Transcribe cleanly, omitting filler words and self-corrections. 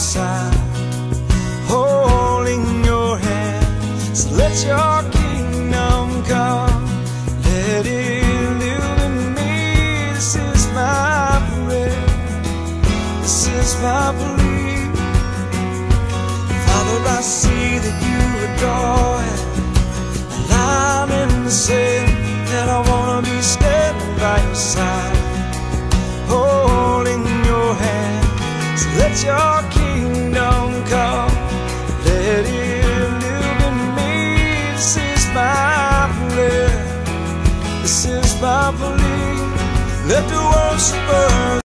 side, holding your hand. So let your kingdom come, let it illuminate me. This is my prayer, this is my plea. Father, I see that you adore Him, and I'm in the sin that I wanna be standing by your side, holding your hand. So let your kingdom come, let it illuminate me. This is my prayer, this is my plea. Let the worshipers